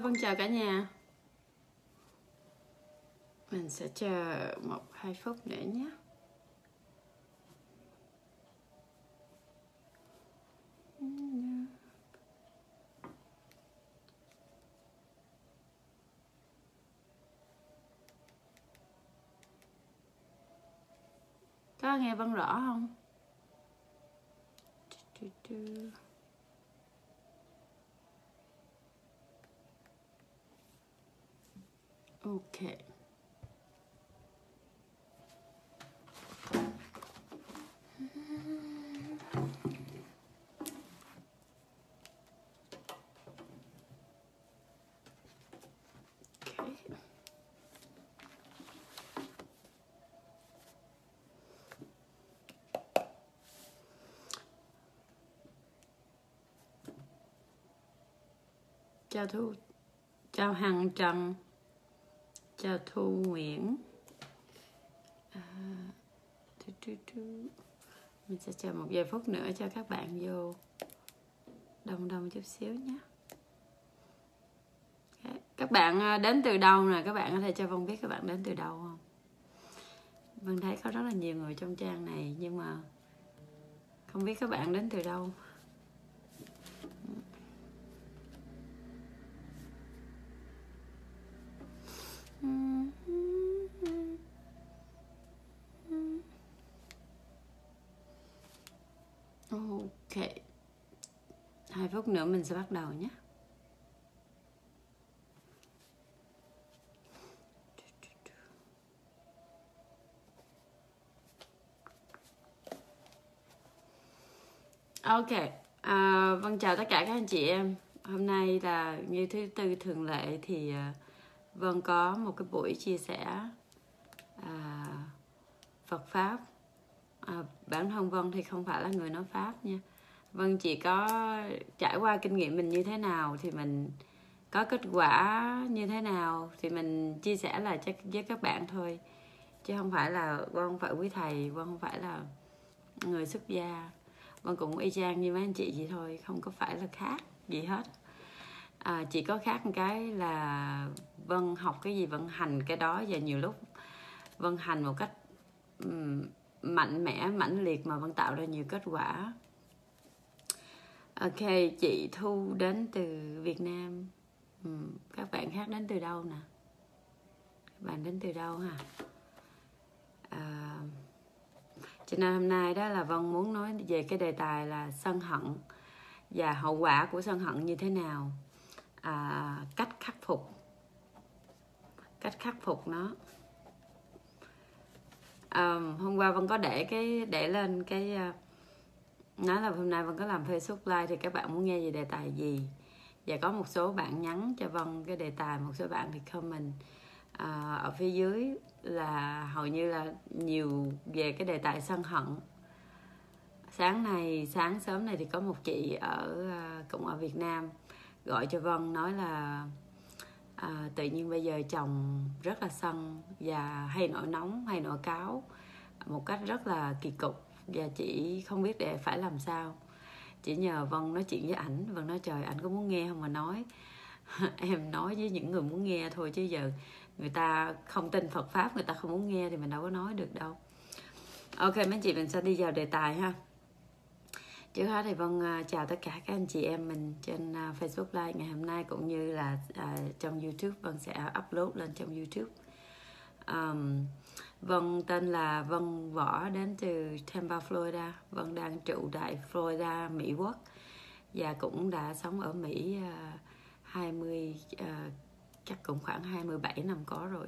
Vâng chào cả nhà. Mình sẽ chờ 1-2 phút nữa nhé. Có nghe Vân rõ không? Ok. Chào Thu, chào Hằng Trần, chào Thu Nguyễn. Mình sẽ chờ một vài phút nữa cho các bạn vô đông chút xíu nhé. Các bạn đến từ đâu nè? Các bạn có thể cho Vân biết các bạn đến từ đâu không? Vân thấy có rất là nhiều người trong trang này nhưng mà không biết các bạn đến từ đâu. Ok. 2 phút nữa mình sẽ bắt đầu nhé. Ok. Vâng chào tất cả các anh chị em. Hôm nay là như thứ Tư thường lệ thì Vân có một cái buổi chia sẻ Phật Pháp. Bản thân Vân thì không phải là người nói Pháp nha. Vân chỉ có trải qua kinh nghiệm mình như thế nào thì mình có kết quả như thế nào thì mình chia sẻ lại với các bạn thôi. Chứ không phải là Vân không phải quý thầy, Vân không phải là người xuất gia. Vân cũng y chang như mấy anh chị vậy thôi, không có phải là khác gì hết. Chỉ có khác một cái là Vân học cái gì Vân hành cái đó, và nhiều lúc Vân hành một cách mạnh mẽ, mãnh liệt mà Vân tạo ra nhiều kết quả. Ok, chị Thu đến từ Việt Nam. Các bạn khác đến từ đâu nè? Các bạn đến từ đâu hả? Cho nên hôm nay đó là Vân muốn nói về cái đề tài là sân hận và hậu quả của sân hận như thế nào, cách khắc phục nó. Hôm qua Vân có để lên cái nói là hôm nay Vân có làm Facebook Live thì các bạn muốn nghe về đề tài gì, và có một số bạn nhắn cho Vân cái đề tài, một số bạn thì comment ở phía dưới là hầu như là nhiều về cái đề tài sân hận. Sáng sớm này thì có một chị cũng ở Việt Nam gọi cho Vân nói là tự nhiên bây giờ chồng rất là sân và hay nổi nóng, hay nổi cáu một cách rất là kỳ cục, và chị không biết để phải làm sao. Chị nhờ Vân nói chuyện với ảnh. Vân nói trời, ảnh có muốn nghe không mà nói. Em nói với những người muốn nghe thôi, chứ giờ người ta không tin Phật Pháp, người ta không muốn nghe thì mình đâu có nói được đâu. Ok mấy anh chị, mình sẽ đi vào đề tài ha. Trước hết thì Vân chào tất cả các anh chị em mình trên Facebook Live ngày hôm nay, cũng như là trong YouTube. Vân sẽ upload lên trong YouTube. Vân tên là Vân Võ, đến từ Tampa, Florida. Vân đang trụ tại Florida, Mỹ Quốc, và cũng đã sống ở Mỹ chắc cũng khoảng 27 năm có rồi.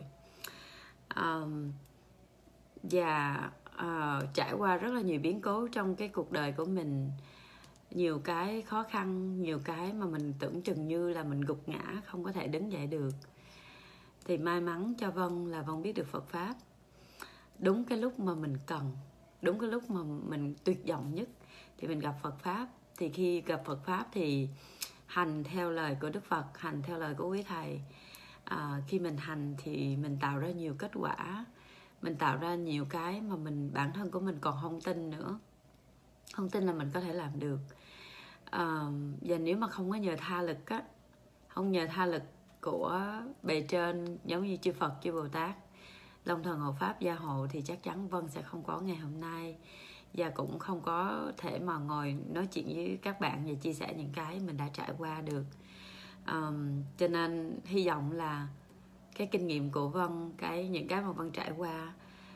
Và trải qua rất là nhiều biến cố trong cái cuộc đời của mình, nhiều cái khó khăn, nhiều cái mà mình tưởng chừng như là mình gục ngã, không có thể đứng dậy được. Thì may mắn cho Vân là Vân biết được Phật Pháp đúng cái lúc mà mình cần, đúng cái lúc mà mình tuyệt vọng nhất thì mình gặp Phật Pháp. Thì khi gặp Phật Pháp thì hành theo lời của Đức Phật, hành theo lời của quý thầy. Khi mình hành thì mình tạo ra nhiều kết quả, mình tạo ra nhiều cái mà bản thân của mình còn không tin nữa, không tin là mình có thể làm được. Và nếu mà không có nhờ tha lực á, không nhờ tha lực của bề trên, giống như chư Phật, chư Bồ Tát, Long Thần Hộ Pháp gia hộ, thì chắc chắn Vân sẽ không có ngày hôm nay, và cũng không có thể mà ngồi nói chuyện với các bạn và chia sẻ những cái mình đã trải qua được. Cho nên hy vọng là cái kinh nghiệm của Vân, những cái mà Vân trải qua,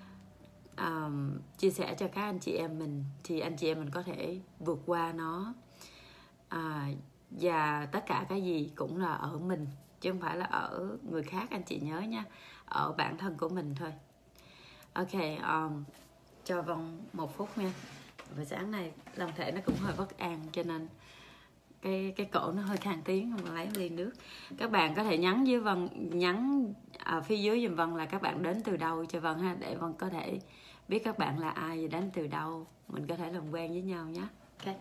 chia sẻ cho các anh chị em mình, thì anh chị em mình có thể vượt qua nó. Và tất cả cái gì cũng là ở mình, chứ không phải là ở người khác, anh chị nhớ nha, ở bản thân của mình thôi. Ok, cho Vân 1 phút nha. Buổi sáng này lòng thể nó cũng hơi bất an, cho nên cái cổ nó hơi khan tiếng, không lấy ly nước. Các bạn có thể nhắn với Vân, nhắn phía dưới giùm Vân là các bạn đến từ đâu cho Vân ha, để Vân có thể biết các bạn là ai và đến từ đâu, mình có thể làm quen với nhau nhé. Ok.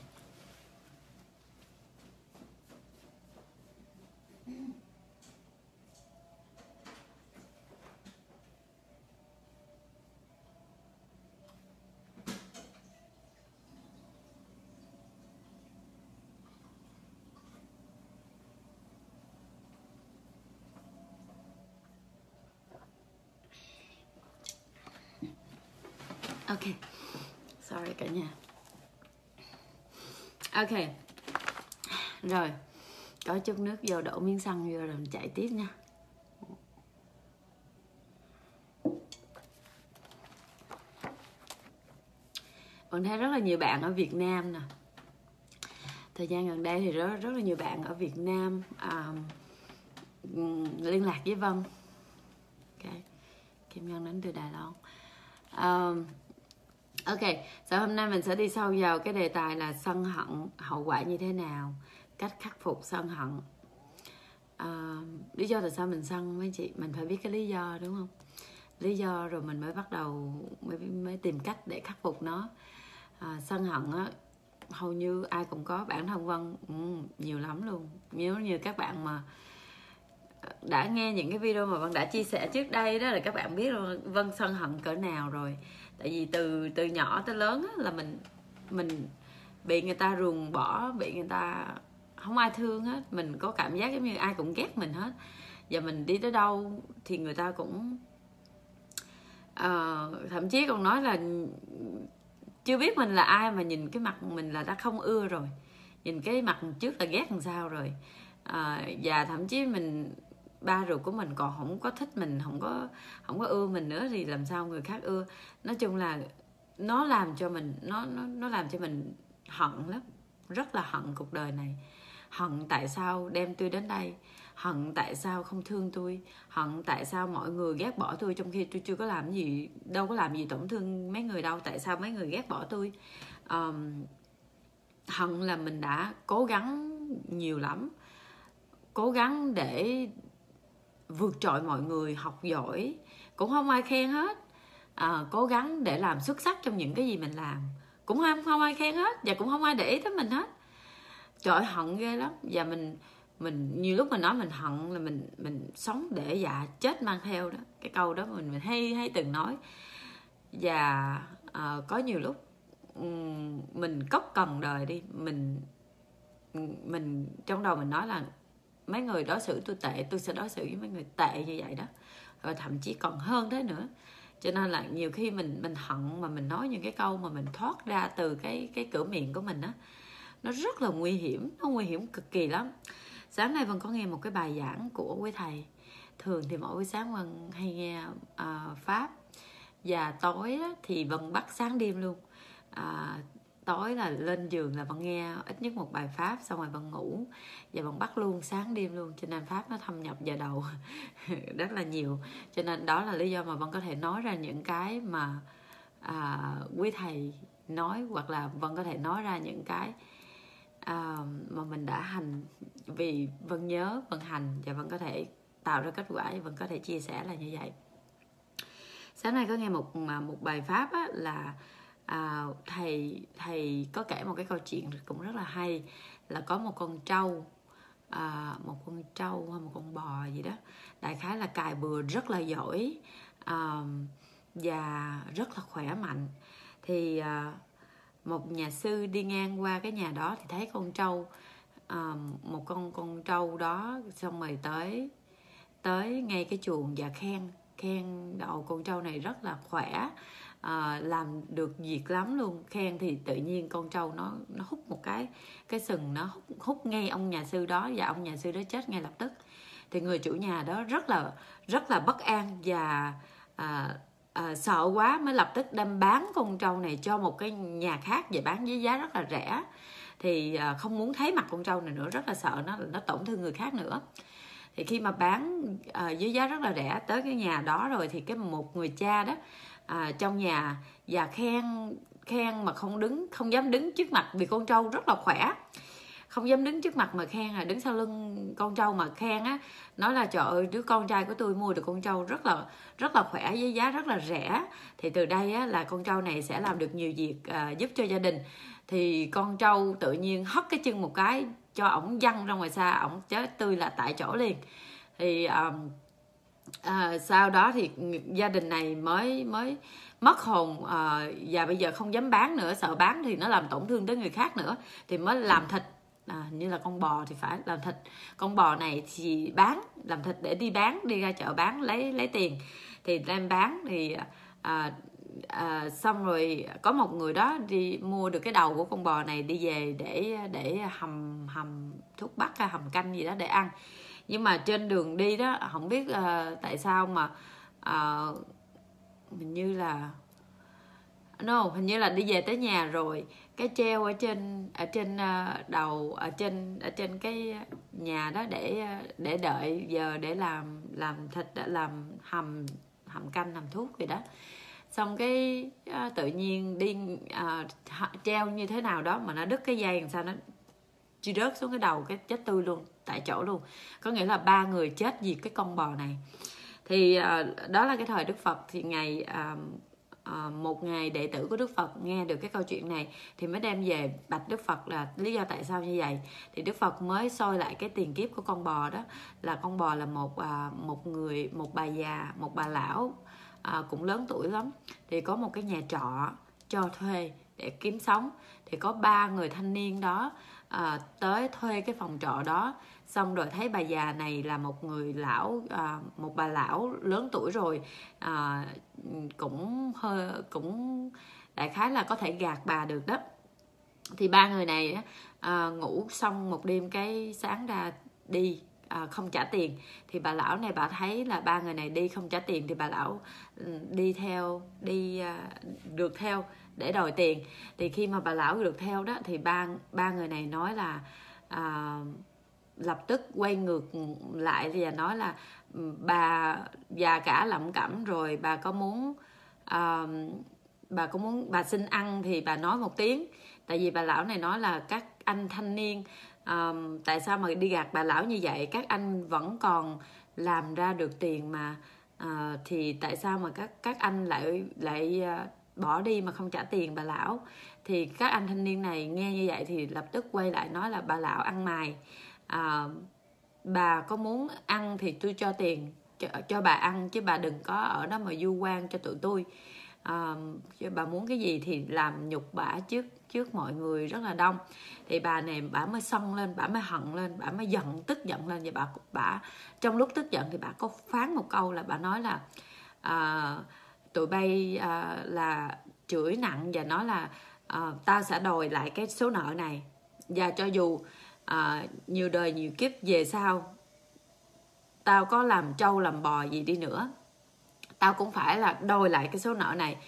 Ok, sorry cả nhà. Ok, rồi có chút nước vô, đổ miếng xăng vô rồi mình chạy tiếp nha. Mình thấy rất là nhiều bạn ở Việt Nam nè, thời gian gần đây thì rất là nhiều bạn ở Việt Nam liên lạc với Vân. Ok, Kim Ngân đến từ Đài Loan. Ok, sau hôm nay mình sẽ đi sâu vào cái đề tài là sân hận, hậu quả như thế nào, cách khắc phục sân hận. Lý do tại sao mình sân mấy chị, mình phải biết cái lý do, đúng không? Lý do rồi mình mới bắt đầu mới tìm cách để khắc phục nó. Sân hận á, hầu như ai cũng có, bản thân Vân nhiều lắm luôn. Nếu như các bạn mà đã nghe những cái video mà Vân đã chia sẻ trước đây đó, là các bạn biết rồi Vân sân hận cỡ nào rồi. Tại vì từ nhỏ tới lớn á, là mình bị người ta ruồng bỏ, bị người ta không ai thương hết, mình có cảm giác giống như ai cũng ghét mình hết. Và mình đi tới đâu thì người ta cũng thậm chí còn nói là chưa biết mình là ai mà nhìn cái mặt mình là đã không ưa rồi, nhìn cái mặt trước là ghét làm sao rồi. Và thậm chí ba ruột của mình còn không có thích mình, không có ưa mình nữa, thì làm sao người khác ưa. Nói chung là nó làm cho mình nó làm cho mình hận lắm, rất là hận cuộc đời này. Hận tại sao đem tôi đến đây, hận tại sao không thương tôi, hận tại sao mọi người ghét bỏ tôi, trong khi tôi chưa có làm gì, đâu có làm gì tổn thương mấy người đâu, tại sao mấy người ghét bỏ tôi. Hận là mình đã cố gắng nhiều lắm, cố gắng để vượt trội mọi người, học giỏi cũng không ai khen hết, cố gắng để làm xuất sắc trong những cái gì mình làm cũng không ai khen hết, và cũng không ai để ý tới mình hết. Trời ơi, hận ghê lắm. Và mình nhiều lúc mình nói mình hận là mình sống để dạ chết mang theo đó, cái câu đó mình hay từng nói. Và có nhiều lúc mình cốc cần đời đi, mình trong đầu mình nói là mấy người đối xử tôi tệ, tôi sẽ đối xử với mấy người tệ như vậy đó, và thậm chí còn hơn thế nữa. Cho nên là nhiều khi mình hận mà mình nói những cái câu mà mình thoát ra từ cái cửa miệng của mình á, nó rất là nguy hiểm, nó nguy hiểm cực kỳ lắm. Sáng nay Vân có nghe một cái bài giảng của quý thầy. Thường thì mỗi buổi sáng Vân hay nghe Pháp, và tối thì Vân bắt sáng đêm luôn. Tối là lên giường là Vân nghe ít nhất một bài Pháp, xong rồi Vân ngủ, và Vân bắt luôn sáng đêm luôn, cho nên Pháp nó thâm nhập vào đầu rất là nhiều. Cho nên đó là lý do mà Vân có thể nói ra những cái mà quý thầy nói, hoặc là Vân có thể nói ra những cái mà mình đã hành, vì Vân nhớ, Vân hành, và Vân có thể tạo ra kết quả, và Vân có thể chia sẻ là như vậy. Sáng nay có nghe một bài Pháp á, là thầy có kể một cái câu chuyện cũng rất là hay, là có một con trâu hay một con bò gì đó, đại khái là cài bừa rất là giỏi và rất là khỏe mạnh. Thì một nhà sư đi ngang qua cái nhà đó thì thấy con trâu một con trâu đó, xong rồi tới ngay cái chuồng và khen đầu con trâu này rất là khỏe, làm được việc lắm luôn. Khen thì tự nhiên con trâu nó hút một cái sừng, nó hút ngay ông nhà sư đó, và ông nhà sư đó chết ngay lập tức. Thì người chủ nhà đó rất là bất an và sợ quá, mới lập tức đem bán con trâu này cho một cái nhà khác và bán với giá rất là rẻ. Thì không muốn thấy mặt con trâu này nữa, rất là sợ nó tổn thương người khác nữa. Thì khi mà bán với giá rất là rẻ tới cái nhà đó rồi, thì một người cha đó trong nhà và khen mà không dám đứng trước mặt, vì con trâu rất là khỏe, không dám đứng trước mặt mà khen, đứng sau lưng con trâu mà khen á, nói là trời ơi, đứa con trai của tôi mua được con trâu rất là khỏe với giá rất là rẻ, thì từ đây á, là con trâu này sẽ làm được nhiều việc giúp cho gia đình. Thì con trâu tự nhiên hất cái chân một cái cho ổng văng ra ngoài xa, ổng chết tươi là tại chỗ liền. Thì sau đó thì gia đình này mới mất hồn, và bây giờ không dám bán nữa, sợ bán thì nó làm tổn thương tới người khác nữa, thì mới làm thịt. Như là con bò thì phải làm thịt con bò này, thì làm thịt để đi ra chợ bán lấy tiền, thì đem bán. Thì xong rồi có một người đó đi mua được cái đầu của con bò này, đi về để hầm thuốc bắc hay hầm canh gì đó để ăn. Nhưng mà trên đường đi đó, không biết tại sao mà hình như là đi về tới nhà rồi, cái treo ở trên đầu, ở trên cái nhà đó để đợi giờ để làm thịt, làm hầm canh, hầm thuốc gì đó. Xong cái tự nhiên đi treo như thế nào đó mà nó đứt cái dây, làm sao nó chỉ rớt xuống cái đầu, cái chết tươi luôn tại chỗ luôn. Có nghĩa là 3 người chết vì cái con bò này. Thì đó là cái thời Đức Phật. Thì một ngày đệ tử của Đức Phật nghe được cái câu chuyện này thì mới đem về bạch Đức Phật là lý do tại sao như vậy. Thì Đức Phật mới soi lại cái tiền kiếp của con bò đó, là con bò là một bà già, một bà lão, cũng lớn tuổi lắm, thì có một cái nhà trọ cho thuê để kiếm sống. Thì có 3 người thanh niên đó tới thuê cái phòng trọ đó, xong rồi thấy bà già này là một bà lão lớn tuổi rồi, cũng đại khái là có thể gạt bà được đó. Thì 3 người này ngủ xong một đêm, cái sáng ra đi không trả tiền. Thì bà lão này bà thấy là 3 người này đi không trả tiền, thì bà lão được theo để đòi tiền. Thì khi mà bà lão được theo đó, thì ba người này nói là lập tức quay ngược lại và nói là bà già cả lẩm cẩm rồi, bà xin ăn thì bà nói một tiếng. Tại vì bà lão này nói là các anh thanh niên tại sao mà đi gạt bà lão như vậy, các anh vẫn còn làm ra được tiền mà, thì tại sao mà các anh lại bỏ đi mà không trả tiền bà lão. Thì các anh thanh niên này nghe như vậy thì lập tức quay lại nói là bà lão ăn mày, bà có muốn ăn thì tôi cho tiền cho bà ăn, chứ bà đừng có ở đó mà du quan cho tụi tôi. Bà muốn cái gì thì làm nhục bả trước mọi người rất là đông. Thì bà này bả mới xông lên, bả mới hận lên, bả mới tức giận lên. Và bà trong lúc tức giận thì bà có phán một câu là bà nói là tụi bay là chửi nặng và nói là tao sẽ đòi lại cái số nợ này, và cho dù nhiều đời nhiều kiếp về sau tao có làm trâu làm bò gì đi nữa, tao cũng phải là đòi lại cái số nợ này.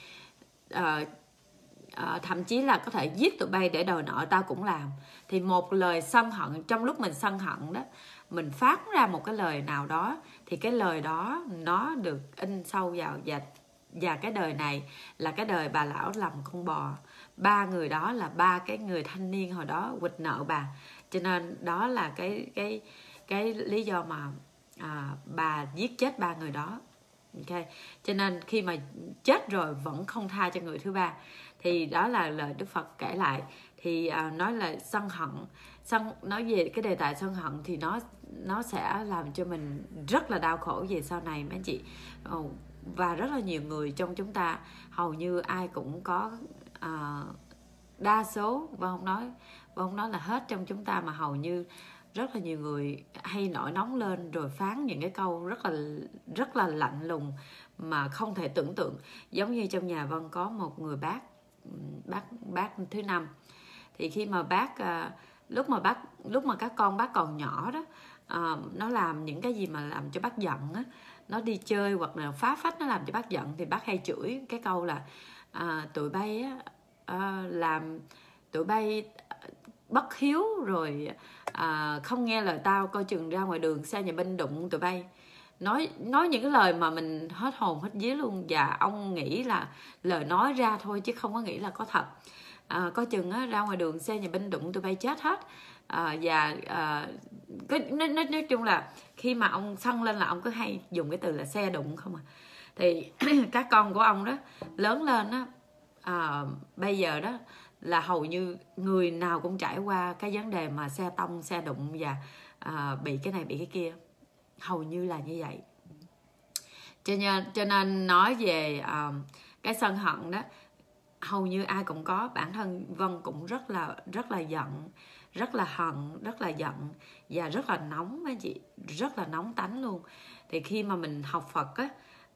Thậm chí là có thể giết tụi bay để đòi nợ tao cũng làm. Thì một lời sân hận, trong lúc mình sân hận đó, mình phát ra một cái lời nào đó, thì cái lời đó nó được in sâu vào. Và cái đời này là cái đời bà lão làm con bò. 3 người đó là 3 cái người thanh niên hồi đó quỵt nợ bà. Cho nên đó là cái lý do mà bà giết chết 3 người đó. Okay. Cho nên khi mà chết rồi vẫn không tha cho người thứ 3. Thì đó là lời Đức Phật kể lại. Thì nói là sân hận, nói về cái đề tài sân hận thì nó sẽ làm cho mình rất là đau khổ về sau này mấy anh chị. Và rất là nhiều người trong chúng ta, hầu như ai cũng có, đa số, và không nói Vân nói là hết trong chúng ta, mà hầu như rất là nhiều người hay nổi nóng lên rồi phán những cái câu rất là lạnh lùng mà không thể tưởng tượng. Giống như trong nhà Vân có một người bác thứ năm, thì khi mà lúc mà các con bác còn nhỏ đó, nó làm những cái gì mà làm cho bác giận á, nó đi chơi hoặc là phá phách nó làm cho bác giận, thì bác hay chửi cái câu là tụi bay làm tụi bay bất hiếu rồi, không nghe lời tao, coi chừng ra ngoài đường xe nhà binh đụng tụi bay. Nói những cái lời mà mình hết hồn hết vía luôn. Và ông nghĩ là lời nói ra thôi chứ không có nghĩ là có thật. Coi chừng ra ngoài đường xe nhà binh đụng tụi bay chết hết. Nói chung là khi mà ông xông lên là ông cứ hay dùng cái từ là xe đụng không à. Thì các con của ông đó lớn lên đó, bây giờ đó là hầu như người nào cũng trải qua cái vấn đề mà xe tông, xe đụng và bị cái này bị cái kia, hầu như là như vậy. Cho nên nói về cái sân hận đó, hầu như ai cũng có. Bản thân Vân cũng rất là giận, rất là hận, rất là giận và rất là nóng mấy chị, rất là nóng tánh luôn. Thì khi mà mình học Phật á,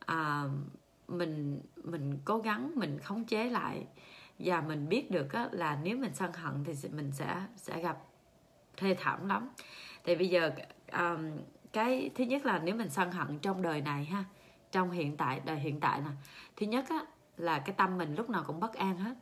mình cố gắng mình khống chế lại, và mình biết được á, là nếu mình sân hận thì mình sẽ gặp thê thảm lắm. Thì bây giờ cái thứ nhất là nếu mình sân hận trong đời này ha, trong đời hiện tại nè, thứ nhất á, là cái tâm mình lúc nào cũng bất an hết,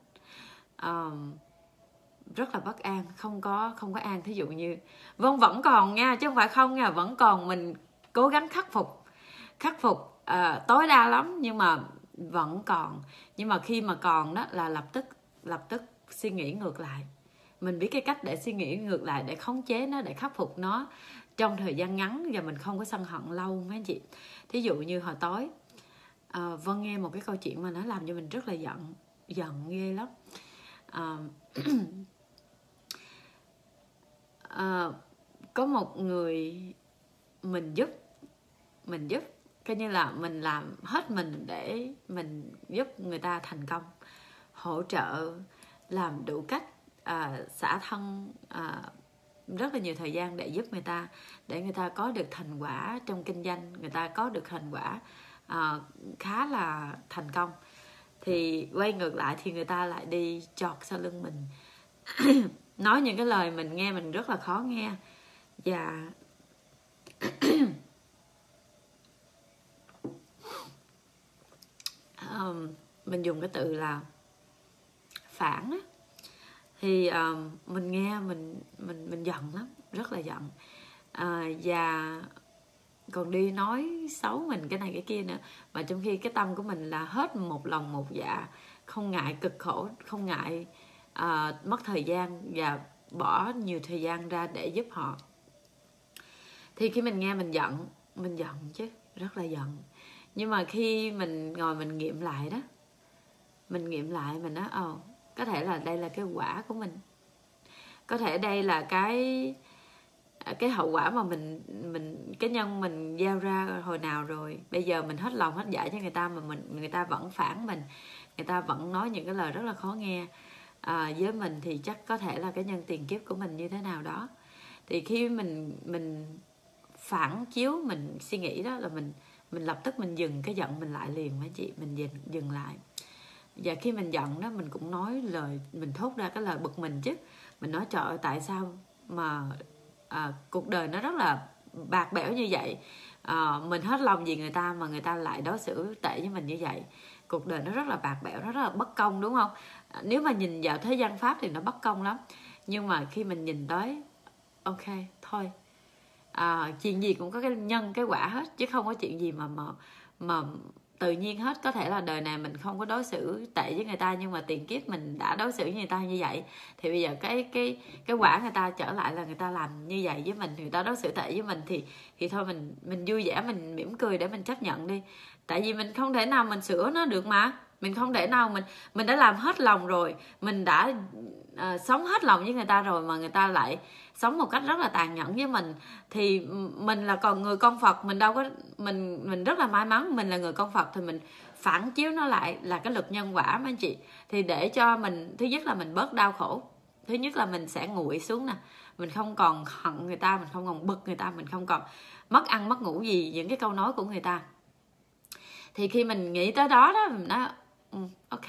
rất là bất an, không có an. Thí dụ như Vân vẫn còn nha, chứ không phải không nha, vẫn còn. Mình cố gắng khắc phục tối đa lắm, nhưng mà vẫn còn. Nhưng mà khi mà còn đó là lập tức suy nghĩ ngược lại. Mình biết cái cách để suy nghĩ ngược lại, để khống chế nó, để khắc phục nó trong thời gian ngắn, và mình không có sân hận lâu mấy anh chị. Thí dụ như hồi tối Vân nghe một cái câu chuyện mà nó làm cho mình rất là giận ghê lắm. Có một người mình giúp coi như là mình làm hết mình để mình giúp người ta thành công, hỗ trợ, làm đủ cách, xả thân rất là nhiều thời gian để giúp người ta, để người ta có được thành quả trong kinh doanh, người ta có được thành quả khá là thành công. Thì quay ngược lại thì người ta lại đi chọt sau lưng mình nói những cái lời mình nghe mình rất là khó nghe. Và mình dùng cái từ là phản á. Thì mình nghe mình giận lắm, rất là giận, và còn đi nói xấu mình cái này cái kia nữa. Mà trong khi cái tâm của mình là hết một lòng một dạ, không ngại cực khổ, không ngại mất thời gian và bỏ nhiều thời gian ra để giúp họ. Thì khi mình nghe mình giận chứ, rất là giận. Nhưng mà khi mình ngồi mình nghiệm lại đó, mình nói có thể là đây là cái quả của mình, có thể đây là cái hậu quả mà cái nhân mình gieo ra hồi nào rồi. Bây giờ mình hết lòng hết dạ cho người ta, mà người ta vẫn phản mình, người ta vẫn nói những cái lời rất là khó nghe với mình, thì chắc có thể là cái nhân tiền kiếp của mình như thế nào đó. Thì khi mình phản chiếu, mình suy nghĩ đó, là mình lập tức mình dừng cái giận mình lại liền mấy chị, mình dừng lại. Và khi mình giận đó, mình cũng nói lời, mình thốt ra cái lời bực mình chứ. Mình nói trời ơi, tại sao mà cuộc đời nó rất là bạc bẽo như vậy, mình hết lòng vì người ta mà người ta lại đối xử tệ với mình như vậy. Cuộc đời nó rất là bạc bẽo, nó rất là bất công, đúng không? Nếu mà nhìn vào thế gian pháp thì nó bất công lắm. Nhưng mà khi mình nhìn tới, ok, thôi, chuyện gì cũng có cái nhân cái quả hết, chứ không có chuyện gì mà tự nhiên hết. Có thể là đời này mình không có đối xử tệ với người ta, nhưng mà tiền kiếp mình đã đối xử với người ta như vậy. Thì bây giờ cái quả người ta trở lại là người ta làm như vậy với mình, người ta đối xử tệ với mình, thì thôi mình vui vẻ, mình mỉm cười để mình chấp nhận đi. Tại vì mình không thể nào mình sửa nó được mà. Mình không thể nào, mình đã làm hết lòng rồi, mình đã sống hết lòng với người ta rồi, mà người ta lại sống một cách rất là tàn nhẫn với mình. Thì mình là còn người con Phật, mình đâu có, mình rất là may mắn mình là người con Phật, thì mình phản chiếu nó lại là cái lực nhân quả mấy anh chị. Thì để cho mình, thứ nhất là mình bớt đau khổ, Thứ nhất là mình sẽ nguội xuống nè, mình không còn hận người ta, mình không còn bực người ta, mình không còn mất ăn mất ngủ gì những cái câu nói của người ta. Thì khi mình nghĩ tới đó đó, mình nói ok,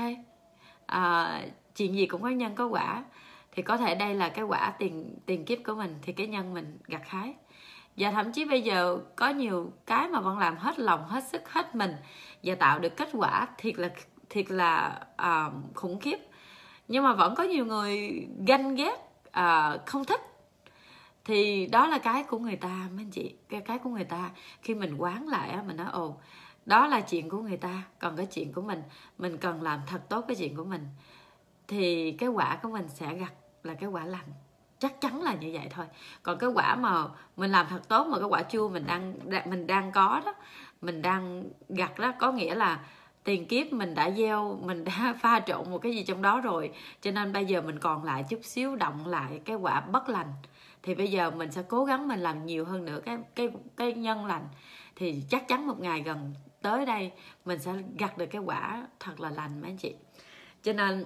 chuyện gì cũng có nhân có quả, thì có thể đây là cái quả tiền kiếp của mình, thì cái nhân mình gặt hái. Và thậm chí bây giờ có nhiều cái mà vẫn làm hết lòng hết sức hết mình và tạo được kết quả thiệt là khủng khiếp, nhưng mà vẫn có nhiều người ganh ghét, không thích. Thì đó là cái của người ta mấy anh chị, cái của người ta. Khi mình quán lại á, mình nói ồ, đó là chuyện của người ta, còn cái chuyện của mình cần làm thật tốt cái chuyện của mình, thì cái quả của mình sẽ gặt là cái quả lành, chắc chắn là như vậy thôi. Còn cái quả mà mình làm thật tốt mà cái quả chua mình đang có đó, mình đang gặt đó, có nghĩa là tiền kiếp mình đã gieo, mình đã pha trộn một cái gì trong đó rồi, cho nên bây giờ mình còn lại chút xíu động lại cái quả bất lành. Thì bây giờ mình sẽ cố gắng mình làm nhiều hơn nữa cái nhân lành, thì chắc chắn một ngày gần tới đây mình sẽ gặt được cái quả thật là lành mấy anh chị. Cho nên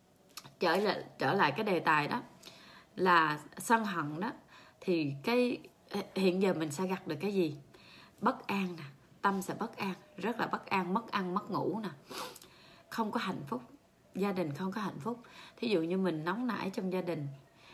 trở lại cái đề tài đó là sân hận đó, thì cái hiện giờ mình sẽ gặt được cái gì? Bất an nè, tâm sẽ bất an, rất là bất an, mất ăn mất ngủ nè, không có hạnh phúc, gia đình không có hạnh phúc. Thí dụ như mình nóng nảy trong gia đình,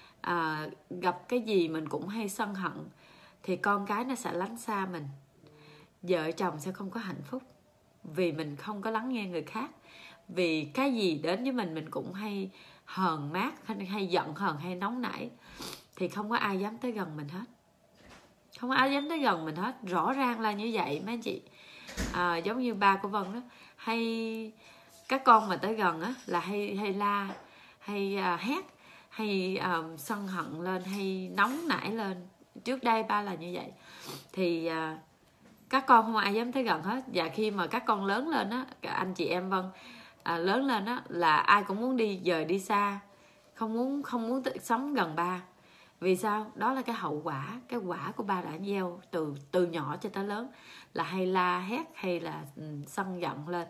gặp cái gì mình cũng hay sân hận, thì con cái nó sẽ lánh xa mình, vợ chồng sẽ không có hạnh phúc, vì mình không có lắng nghe người khác. Vì cái gì đến với mình cũng hay hờn mát, hay giận hờn, hay nóng nảy, thì không có ai dám tới gần mình hết, không có ai dám tới gần mình hết. Rõ ràng là như vậy mấy anh chị. Giống như ba của Vân đó, hay các con mà tới gần á là hay la, hay hét, hay sân hận lên, hay nóng nảy lên. Trước đây ba là như vậy, thì các con không ai dám tới gần hết. Và khi mà các con lớn lên á, anh chị em Vân lớn lên á, là ai cũng muốn đi xa, không muốn sống gần ba. Vì sao? Đó là cái hậu quả, cái quả của ba đã gieo từ nhỏ cho tới lớn, là hay la hét, hay là sân giận lên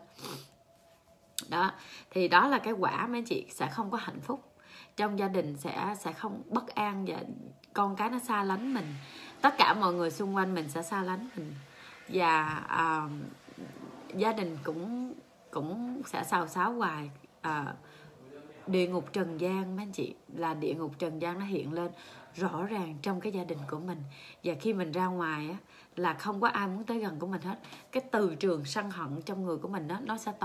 đó. Thì đó là cái quả mấy chị, sẽ không có hạnh phúc trong gia đình, sẽ không bất an, và con cái nó xa lánh mình, tất cả mọi người xung quanh mình sẽ xa lánh mình, và gia đình cũng sẽ xào xáo hoài. Địa ngục trần gian mấy anh chị, là địa ngục trần gian nó hiện lên rõ ràng trong cái gia đình của mình. Và khi mình ra ngoài á, là không có ai muốn tới gần của mình hết. Cái từ trường sân hận trong người của mình đó, nó sẽ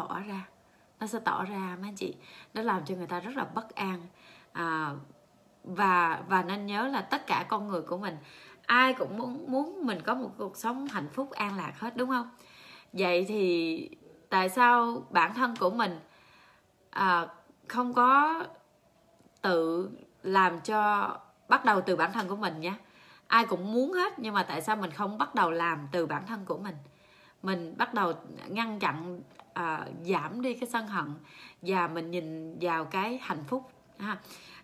tỏ ra mấy anh chị. Nó làm cho người ta rất là bất an. Và nên nhớ là tất cả con người của mình, ai cũng muốn mình có một cuộc sống hạnh phúc an lạc hết, đúng không? Vậy thì tại sao bản thân của mình không có tự làm cho, bắt đầu từ bản thân của mình nhé. Ai cũng muốn hết, nhưng mà tại sao mình không bắt đầu làm từ bản thân của mình? Mình bắt đầu ngăn chặn, giảm đi cái sân hận, và mình nhìn vào cái hạnh phúc ha.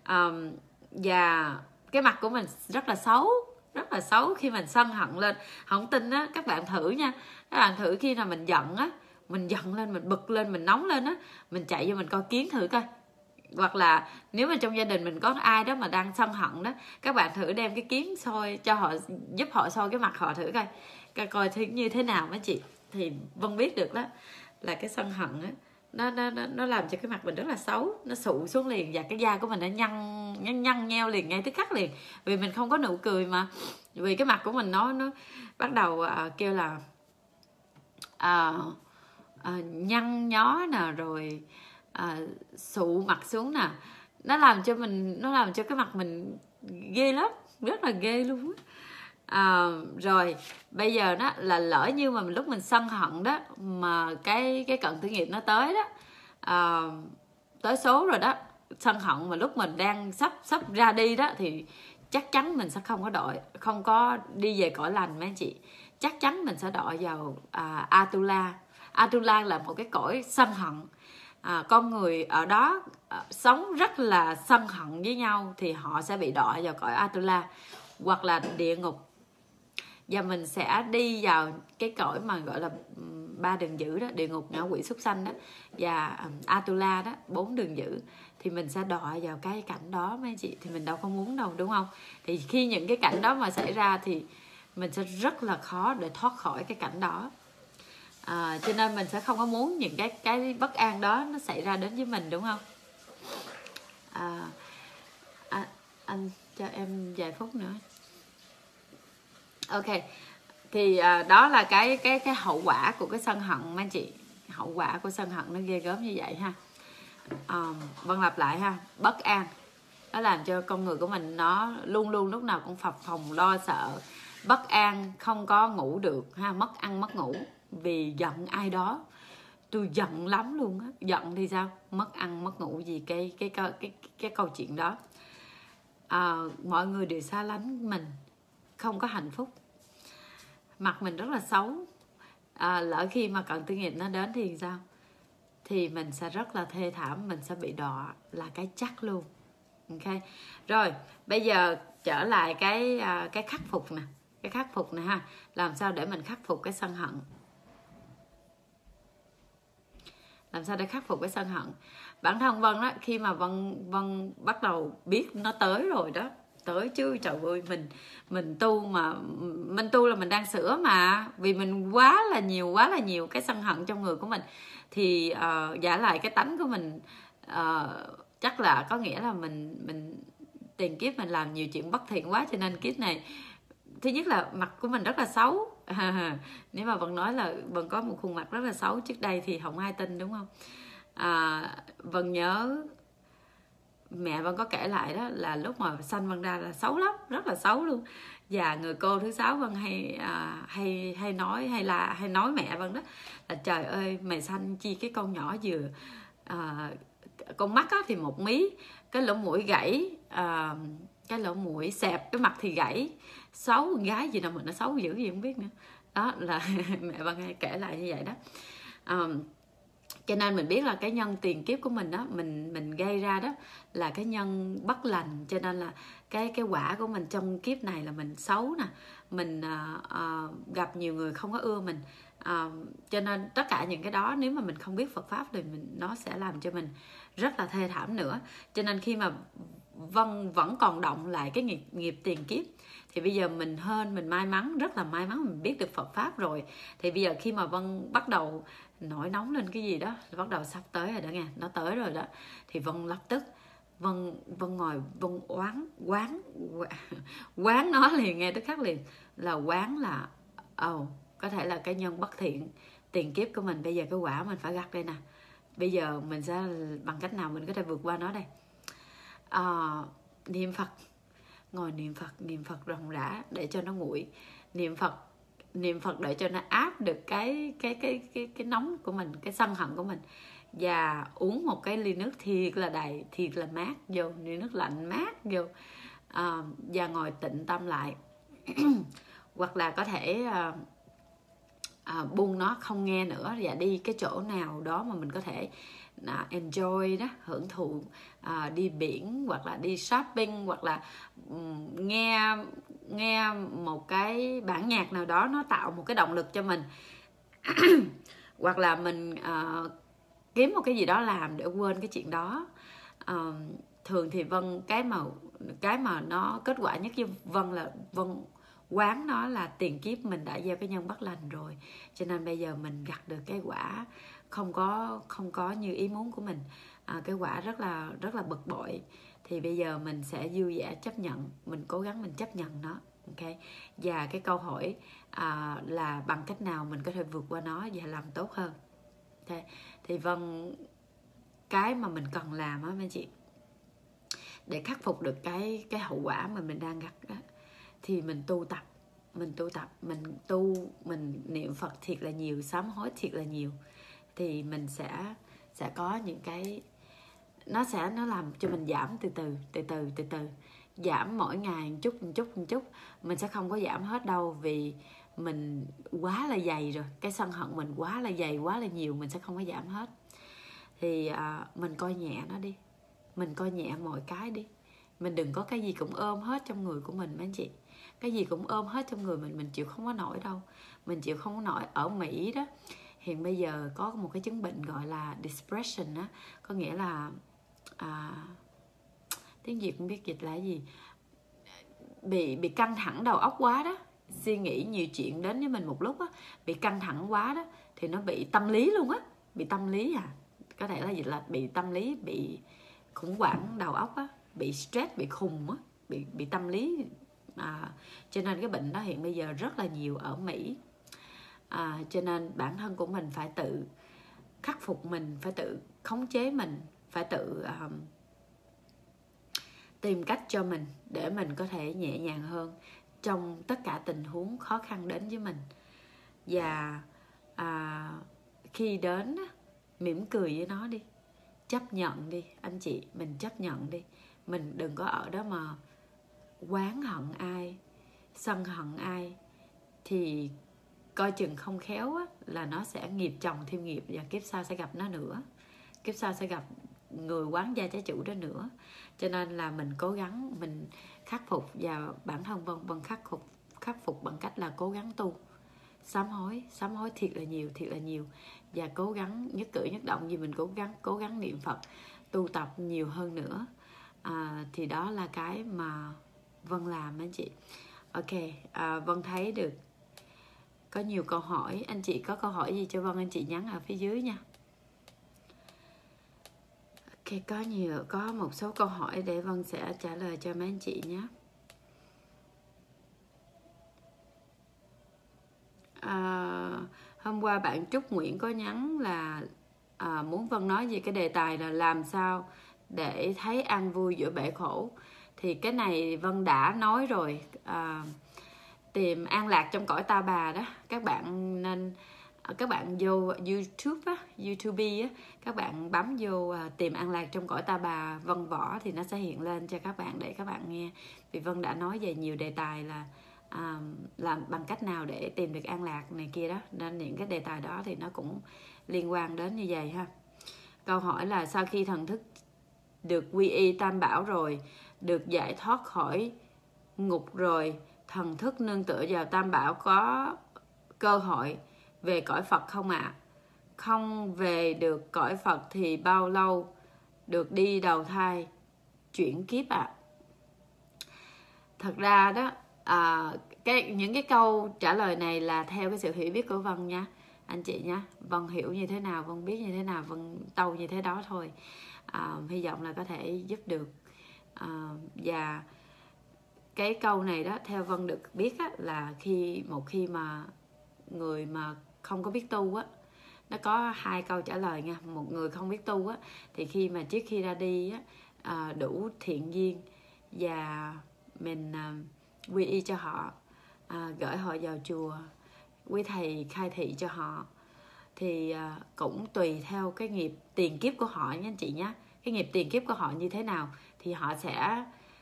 Và cái mặt của mình rất là xấu khi mình sân hận lên. Không tin á, các bạn thử nha. Các bạn thử khi nào mình giận á, mình giận lên, mình bực lên, mình nóng lên á, mình chạy vô mình coi kiến thử coi. Hoặc là nếu mà trong gia đình mình có ai đó mà đang sân hận đó, các bạn thử đem cái kiến soi cho họ, giúp họ soi cái mặt họ thử coi như thế nào mấy chị. Thì Vân biết được đó là cái sân hận á, nó làm cho cái mặt mình rất là xấu, nó sụ xuống liền, và cái da của mình nó nhăn nheo liền, ngay tức khắc liền, vì mình không có nụ cười mà. Vì cái mặt của mình nó bắt đầu kêu là nhăn nhó nè, rồi sụ mặt xuống nè. Nó làm cho cái mặt mình ghê lắm, rất là ghê luôn á. Rồi bây giờ đó là lỡ như mà lúc mình sân hận đó, mà cái cận tử nghiệp nó tới đó, tới số rồi đó, sân hận mà lúc mình đang sắp ra đi đó, thì chắc chắn mình sẽ không có đi về cõi lành mấy anh chị. Chắc chắn mình sẽ đọa vào Atula. Atula là một cái cõi sân hận. Con người ở đó sống rất là sân hận với nhau, thì họ sẽ bị đọa vào cõi Atula hoặc là địa ngục. Và mình sẽ đi vào cái cõi mà gọi là ba đường dữ đó, địa ngục, ngạ quỷ, súc sanh đó, và Atula đó, 4 đường dữ, thì mình sẽ đọa vào cái cảnh đó mấy chị, thì mình đâu có muốn đâu, đúng không? Thì khi những cái cảnh đó mà xảy ra thì mình sẽ rất là khó để thoát khỏi cái cảnh đó. Cho nên mình sẽ không có muốn những cái bất an đó nó xảy ra đến với mình, đúng không? Anh cho em vài phút nữa. Ok, thì đó là cái hậu quả của cái sân hận mấy anh chị. Hậu quả của sân hận nó ghê gớm như vậy ha. Vâng, lặp lại ha. Bất an nó làm cho con người của mình nó luôn luôn lúc nào cũng phập phồng lo sợ, bất an, không có ngủ được ha, mất ăn mất ngủ vì giận ai đó. Tôi giận lắm luôn á. Giận thì sao? Mất ăn mất ngủ vì cái câu chuyện đó. Mọi người đều xa lánh mình, không có hạnh phúc, mặt mình rất là xấu. Lỡ khi mà cận tử nghiệp nó đến thì sao? Thì mình sẽ rất là thê thảm, mình sẽ bị đọa là cái chắc luôn. Ok, rồi bây giờ trở lại cái khắc phục nè, cái khắc phục nè ha. Làm sao để mình khắc phục cái sân hận? Làm sao để khắc phục cái sân hận? Bản thân Vân đó, khi mà Vân bắt đầu biết nó tới rồi đó, tới chứ trời ơi, mình tu mà mình tu là mình đang sửa mà, vì mình quá là nhiều cái sân hận trong người của mình, thì giả lại cái tánh của mình, chắc là có nghĩa là mình tiền kiếp mình làm nhiều chuyện bất thiện quá, cho nên kiếp này thứ nhất là mặt của mình rất là xấu. Nếu mà Vân nói là Vân có một khuôn mặt rất là xấu trước đây thì không ai tin, đúng không? Vân nhớ mẹ Vân có kể lại đó, là lúc mà sanh Vân ra là xấu lắm, rất là xấu luôn. Và người cô thứ 6 Vân hay nói mẹ Vân đó là trời ơi, mày sanh chi cái con nhỏ vừa con mắt thì một mí, cái lỗ mũi gãy, cái lỗ mũi xẹp, cái mặt thì gãy, xấu con gái gì đâu mà nó xấu dữ gì không biết nữa. Đó là mẹ Vân hay kể lại như vậy đó. Cho nên mình biết là cái nhân tiền kiếp của mình đó, mình gây ra đó là cái nhân bất lành, cho nên là cái quả của mình trong kiếp này là mình xấu nè, mình gặp nhiều người không có ưa mình. Cho nên tất cả những cái đó nếu mà mình không biết Phật pháp thì nó sẽ làm cho mình rất là thê thảm nữa. Cho nên khi mà Vân vẫn còn động lại cái nghiệp tiền kiếp, thì bây giờ mình may mắn, rất là may mắn mình biết được Phật pháp rồi. Thì bây giờ khi mà Vân bắt đầu nổi nóng lên cái gì đó, bắt đầu sắp tới rồi đó nghe, nó tới rồi đó, thì Vân lập tức Vân ngồi Vân quán nó liền, nghe tức khắc liền là quán là có thể là cái nhân bất thiện tiền kiếp của mình, bây giờ cái quả mình phải gặt đây nè, bây giờ mình sẽ bằng cách nào mình có thể vượt qua nó đây. Niệm Phật, ngồi niệm Phật ròng rã để cho nó nguội, niệm Phật để cho nó áp được cái nóng của mình, cái sân hận của mình, và uống một cái ly nước thiệt là đầy, thiệt là mát vô, ly nước lạnh mát vô, và ngồi tịnh tâm lại. Hoặc là có thể buông nó, không nghe nữa, và đi cái chỗ nào đó mà mình có thể enjoy đó, hưởng thụ, đi biển hoặc là đi shopping, hoặc là nghe một cái bản nhạc nào đó nó tạo một cái động lực cho mình. Hoặc là mình kiếm một cái gì đó làm để quên cái chuyện đó. Thường thì Vân cái mà nó kết quả nhất với Vân là Vân quán nó là tiền kiếp mình đã gieo cái nhân bất lành rồi, cho nên bây giờ mình gặt được cái quả không có như ý muốn của mình, cái quả rất là bực bội, thì bây giờ mình sẽ vui vẻ chấp nhận, mình cố gắng mình chấp nhận nó. Ok, và cái câu hỏi là bằng cách nào mình có thể vượt qua nó và làm tốt hơn. Okay. Thì Vân, cái mà mình cần làm á mấy chị, để khắc phục được cái hậu quả mà mình đang gặp đó, thì mình tu tập, mình niệm Phật thiệt là nhiều, sám hối thiệt là nhiều, thì mình sẽ có những cái nó làm cho mình giảm từ từ, giảm mỗi ngày một chút. Mình sẽ không có giảm hết đâu, vì mình quá là dày rồi, cái sân hận mình quá là dày, quá là nhiều, mình sẽ không có giảm hết. Thì mình coi nhẹ nó đi, mình coi nhẹ mọi cái đi, mình đừng có cái gì cũng ôm hết trong người của mình mấy anh chị. Cái gì cũng ôm hết trong người mình chịu không có nổi đâu. Mình chịu không có nổi. Ở Mỹ đó hiện bây giờ có một cái chứng bệnh gọi là depression á, có nghĩa là tiếng Việt không biết dịch là gì, bị căng thẳng đầu óc quá đó, suy nghĩ nhiều chuyện đến với mình một lúc á, bị căng thẳng quá đó, thì nó bị tâm lý luôn á, bị tâm lý có thể là dịch là bị tâm lý, bị khủng hoảng đầu óc á, bị stress, bị khùng á, bị tâm lý. Cho nên cái bệnh đó hiện bây giờ rất là nhiều ở Mỹ. Cho nên bản thân của mình phải tự khắc phục mình, phải tự khống chế mình, phải tự tìm cách cho mình để mình có thể nhẹ nhàng hơn trong tất cả tình huống khó khăn đến với mình. Và khi đến mỉm cười với nó đi, chấp nhận đi anh chị, mình chấp nhận đi, mình đừng có ở đó mà oán hận ai, sân hận ai, thì coi chừng không khéo á, là nó sẽ nghiệp chồng thêm nghiệp, và kiếp sau sẽ gặp nó nữa, kiếp sau sẽ gặp người quán gia trái chủ đó nữa. Cho nên là mình cố gắng mình khắc phục, và bản thân Vân khắc phục bằng cách là cố gắng tu, sám hối thiệt là nhiều, và cố gắng nhất cử nhất động gì mình cố gắng niệm Phật, tu tập nhiều hơn nữa. Thì đó là cái mà Vân làm anh chị. Ok, Vân thấy được có nhiều câu hỏi, anh chị có câu hỏi gì cho Vân, anh chị nhắn ở phía dưới nha. Ok, có một số câu hỏi để Vân sẽ trả lời cho mấy anh chị nhé. Hôm qua bạn Trúc Nguyễn có nhắn là muốn Vân nói về cái đề tài là làm sao để thấy an vui giữa bể khổ. Thì cái này Vân đã nói rồi, tìm an lạc trong cõi ta bà đó. Các bạn vô YouTube á, các bạn bấm vô tìm an lạc trong cõi ta bà Vân Võ thì nó sẽ hiện lên cho các bạn để các bạn nghe. Vì Vân đã nói về nhiều đề tài là làm bằng cách nào để tìm được an lạc này kia đó, nên những cái đề tài đó thì nó cũng liên quan đến như vậy ha. Câu hỏi là sau khi thần thức được quy y tam bảo rồi, được giải thoát khỏi ngục rồi, thần thức nương tựa vào tam bảo có cơ hội về cõi Phật không ạ? Không về được cõi Phật thì bao lâu được đi đầu thai chuyển kiếp ạ? Thật ra đó, những cái câu trả lời này là theo cái sự hiểu biết của Vân nha anh chị nha. Vân hiểu như thế nào, Vân biết như thế nào, Vân tâu như thế đó thôi. Hy vọng là có thể giúp được. Và cái câu này đó, theo Vân được biết á, là một khi mà người mà không có biết tu á, nó có hai câu trả lời nha. Một người không biết tu á, thì trước khi ra đi á, đủ thiện duyên và mình quy y cho họ, gửi họ vào chùa, quý thầy khai thị cho họ, thì cũng tùy theo cái nghiệp tiền kiếp của họ nha anh chị nhé. Cái nghiệp tiền kiếp của họ như thế nào thì họ sẽ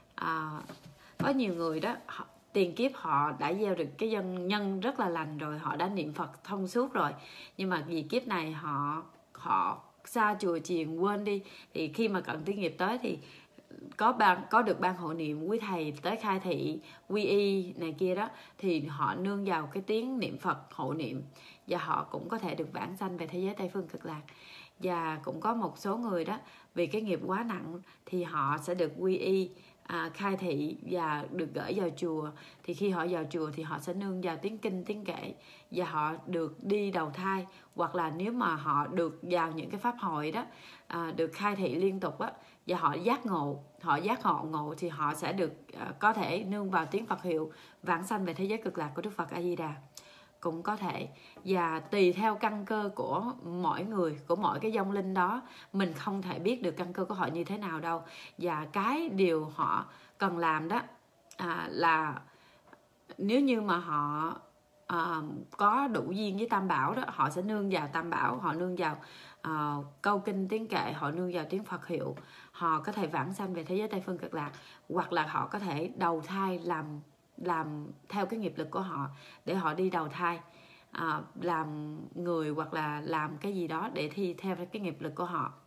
có nhiều người đó, tiền kiếp họ đã gieo được cái nhân rất là lành rồi, họ đã niệm Phật thông suốt rồi, nhưng mà vì kiếp này họ xa chùa chiền quên đi, thì khi mà cận tử nghiệp tới thì có được ban hộ niệm, quý thầy tới khai thị quy y này kia đó, thì họ nương vào cái tiếng niệm Phật hộ niệm, và họ cũng có thể được vãng sanh về thế giới Tây Phương Cực Lạc. Và cũng có một số người đó, vì cái nghiệp quá nặng thì họ sẽ được quy y, khai thị và được gửi vào chùa. Thì khi họ vào chùa thì họ sẽ nương vào tiếng kinh, tiếng kệ, và họ được đi đầu thai. Hoặc là nếu mà họ được vào những cái pháp hội đó, được khai thị liên tục á, và họ giác ngộ thì họ sẽ được có thể nương vào tiếng Phật hiệu vãng sanh về thế giới cực lạc của Đức Phật A Di Đà, cũng có thể. Và tùy theo căn cơ của mỗi người, của mỗi cái vong linh đó, mình không thể biết được căn cơ của họ như thế nào đâu. Và cái điều họ cần làm đó là nếu như mà họ có đủ duyên với tam bảo đó, họ sẽ nương vào tam bảo, họ nương vào câu kinh tiếng kệ, họ nương vào tiếng Phật hiệu, họ có thể vãng sanh về thế giới Tây Phương Cực Lạc. Hoặc là họ có thể đầu thai làm theo cái nghiệp lực của họ, để họ đi đầu thai làm người, hoặc là làm cái gì đó để thi theo cái nghiệp lực của họ.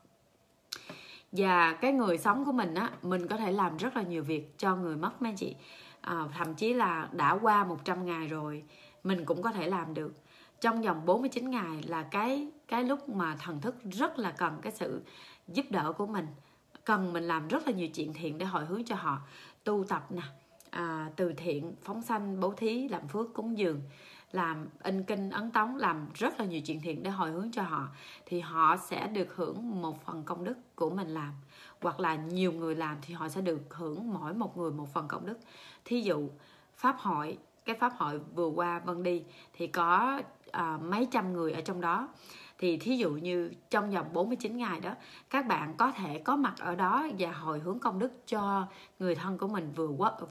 Và cái người sống của mình á, mình có thể làm rất là nhiều việc cho người mất mấy chị. Thậm chí là đã qua 100 ngày rồi mình cũng có thể làm được. trong vòng 49 ngày là cái lúc mà thần thức rất là cần cái sự giúp đỡ của mình, cần mình làm rất là nhiều chuyện thiện để hồi hướng cho họ, tu tập nè, từ thiện, phóng sanh, bố thí, làm phước, cúng dường, làm in kinh ấn tống, làm rất là nhiều chuyện thiện để hồi hướng cho họ, thì họ sẽ được hưởng một phần công đức của mình làm. Hoặc là nhiều người làm thì họ sẽ được hưởng mỗi một người một phần công đức. Thí dụ pháp hội, cái pháp hội vừa qua Vân đi thì có mấy trăm người ở trong đó, thì thí dụ như trong vòng 49 ngày đó các bạn có thể có mặt ở đó và hồi hướng công đức cho người thân của mình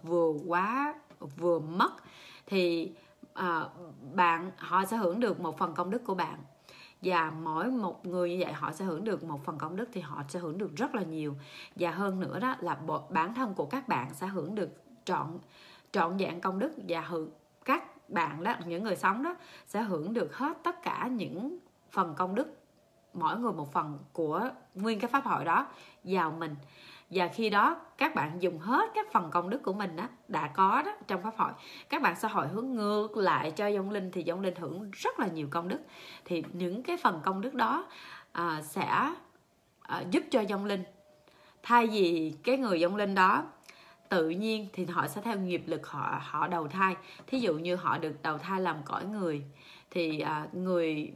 vừa mất, thì họ sẽ hưởng được một phần công đức của bạn, và mỗi một người như vậy họ sẽ hưởng được một phần công đức, thì họ sẽ hưởng được rất là nhiều. Và hơn nữa đó là bản thân của các bạn sẽ hưởng được trọn vẹn công đức, và các bạn đó, những người sống đó sẽ hưởng được hết tất cả những phần công đức, mỗi người một phần của nguyên cái pháp hội đó vào mình. Và khi đó các bạn dùng hết các phần công đức của mình đó, đã có đó trong pháp hội, các bạn sẽ hồi hướng ngược lại cho vong linh, thì vong linh hưởng rất là nhiều công đức. Thì những cái phần công đức đó sẽ giúp cho vong linh, thay vì cái người vong linh đó tự nhiên thì họ sẽ theo nghiệp lực họ đầu thai. Thí dụ như họ được đầu thai làm cõi người, thì người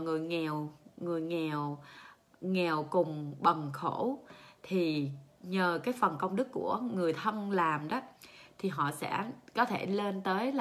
nghèo cùng bần khổ, thì nhờ cái phần công đức của người thân làm đó, thì họ sẽ có thể lên tới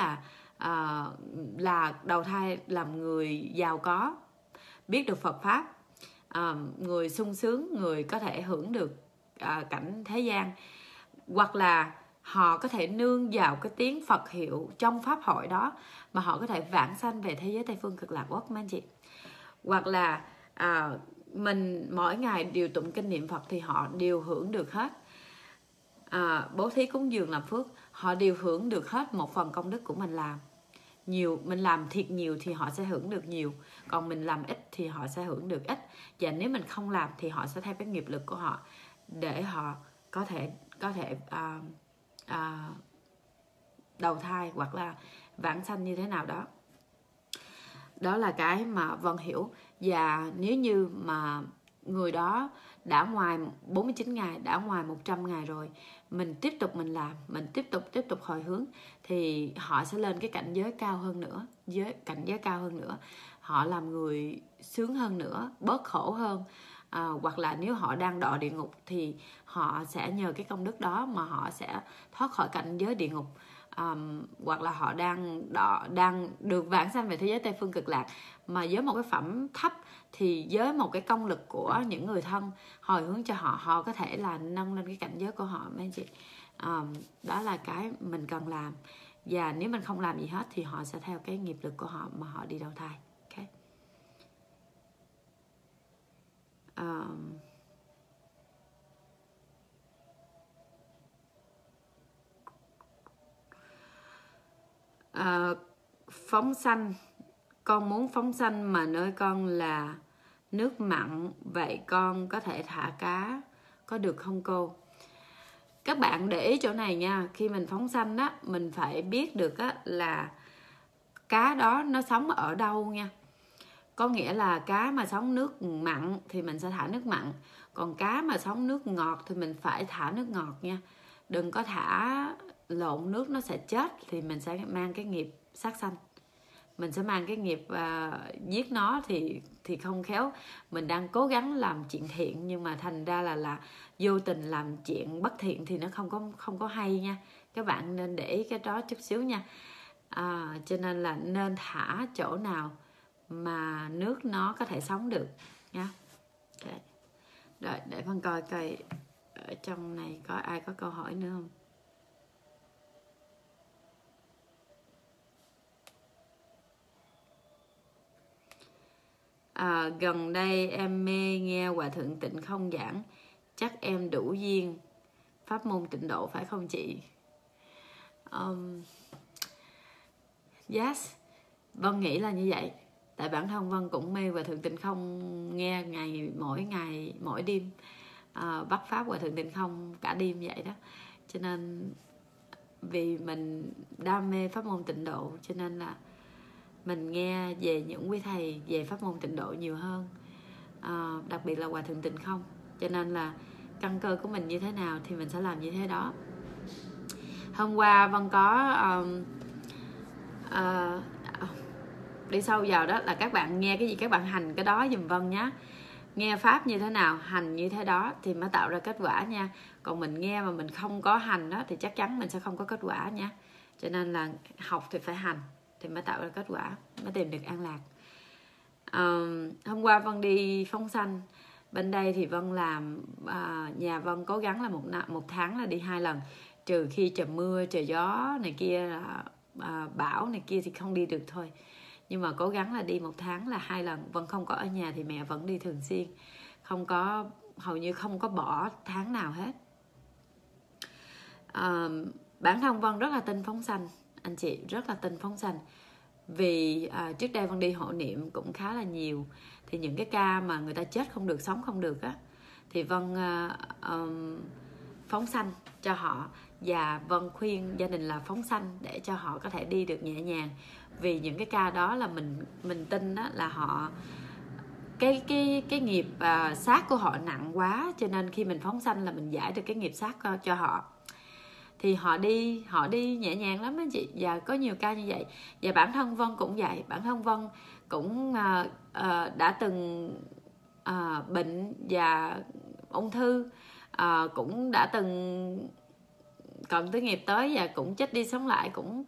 là đầu thai làm người giàu có, biết được Phật pháp, người sung sướng, người có thể hưởng được cảnh thế gian. Hoặc là họ có thể nương vào cái tiếng Phật hiệu trong pháp hội đó mà họ có thể vãng sanh về thế giới Tây Phương Cực Lạc Quốc mấy anh chị. Hoặc là mình mỗi ngày đều tụng kinh niệm Phật thì họ đều hưởng được hết. Bố thí cúng dường làm phước, họ đều hưởng được hết một phần công đức của mình làm. Mình làm thiệt nhiều thì họ sẽ hưởng được nhiều, còn mình làm ít thì họ sẽ hưởng được ít. Và nếu mình không làm thì họ sẽ theo cái nghiệp lực của họ để họ có thể đầu thai hoặc là vãng sanh như thế nào đó. Đó là cái mà Vân hiểu. Và nếu như mà người đó đã ngoài 49 ngày, đã ngoài 100 ngày rồi, mình tiếp tục mình làm, mình tiếp tục hồi hướng, thì họ sẽ lên cái cảnh giới cao hơn nữa, cảnh giới cao hơn nữa. Họ làm người sướng hơn nữa, bớt khổ hơn. Hoặc là nếu họ đang đọa địa ngục thì họ sẽ nhờ cái công đức đó mà họ sẽ thoát khỏi cảnh giới địa ngục. Hoặc là họ đang được vãng sanh về thế giới Tây Phương Cực Lạc mà với một cái phẩm thấp, thì với một cái công lực của những người thân hồi hướng cho họ có thể là nâng lên cái cảnh giới của họ mấy anh chị. Đó là cái mình cần làm. Và nếu mình không làm gì hết thì họ sẽ theo cái nghiệp lực của họ mà họ đi đầu thai. Okay. Phóng sanh, con muốn phóng sanh mà nơi con là nước mặn, vậy con có thể thả cá có được không cô? Các bạn để ý chỗ này nha, khi mình phóng sanh á, mình phải biết được á, là cá đó nó sống ở đâu nha. Có nghĩa là cá mà sống nước mặn thì mình sẽ thả nước mặn, còn cá mà sống nước ngọt thì mình phải thả nước ngọt nha. Đừng có thả lộn nước, nó sẽ chết, thì mình sẽ mang cái nghiệp sát sanh, mình sẽ mang cái nghiệp giết nó, thì không khéo mình đang cố gắng làm chuyện thiện nhưng mà thành ra là vô tình làm chuyện bất thiện, thì nó không có hay nha. Các bạn nên để ý cái đó chút xíu nha. Cho nên là nên thả chỗ nào mà nước nó có thể sống được nha. Okay. Rồi để Vân coi ở trong này có ai có câu hỏi nữa không? Gần đây em mê nghe Hòa Thượng Tịnh Không giảng, chắc em đủ duyên pháp môn tịnh độ phải không chị? Yes, Vân nghĩ là như vậy. Tại bản thân Vân cũng mê Hòa Thượng Tịnh Không, nghe ngày mỗi đêm, bắt pháp Hòa Thượng Tịnh Không cả đêm vậy đó. Cho nên vì mình đam mê pháp môn tịnh độ, cho nên là mình nghe về những quý thầy về pháp môn tịnh độ nhiều hơn, đặc biệt là Hòa Thượng Tịnh Không. Cho nên là căn cơ của mình như thế nào thì mình sẽ làm như thế đó. Hôm qua Vân có đi sâu vào đó là các bạn nghe cái gì các bạn hành cái đó giùm Vân nhé. Nghe pháp như thế nào hành như thế đó thì mới tạo ra kết quả nha. Còn mình nghe mà mình không có hành đó thì chắc chắn mình sẽ không có kết quả nha. Cho nên là học thì phải hành thì mới tạo ra kết quả, mới tìm được an lạc. Hôm qua Vân đi phóng sanh. Bên đây thì Vân làm, nhà Vân cố gắng là một tháng là đi 2 lần, trừ khi trời mưa trời gió này kia, bão này kia thì không đi được thôi. Nhưng mà cố gắng là đi một tháng là 2 lần. Vân không có ở nhà thì mẹ vẫn đi thường xuyên, không có, hầu như không có bỏ tháng nào hết. Bản thân Vân rất là tin phóng sanh, anh chị rất là tin phóng sanh. Vì trước đây Vân đi hộ niệm cũng khá là nhiều, thì những cái ca mà người ta chết không được, sống không được á, thì Vân phóng sanh cho họ. Và Vân khuyên gia đình là phóng sanh để cho họ có thể đi được nhẹ nhàng. Vì những cái ca đó là mình tin đó là họ cái nghiệp sát của họ nặng quá, cho nên khi mình phóng sanh là mình giải được cái nghiệp sát cho họ, thì họ đi nhẹ nhàng lắm đó chị. Và có nhiều ca như vậy. Và bản thân Vân cũng vậy, bản thân Vân cũng đã từng bệnh và ung thư, cũng đã từng cộng tới nghiệp tới và cũng chết đi sống lại, cũng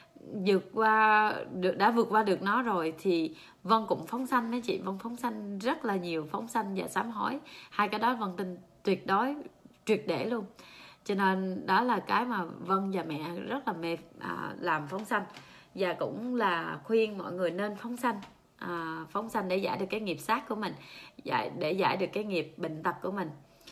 đã vượt qua được nó rồi. Thì Vân cũng phóng sanh mấy chị, Vân phóng sanh rất là nhiều, phóng sanh và sám hối. Hai cái đó Vân tin tuyệt đối, triệt để luôn. Cho nên đó là cái mà Vân và mẹ rất là mê làm phóng sanh. Và cũng là khuyên mọi người nên phóng sanh, phóng sanh để giải được cái nghiệp sát của mình, để giải được cái nghiệp bệnh tật của mình.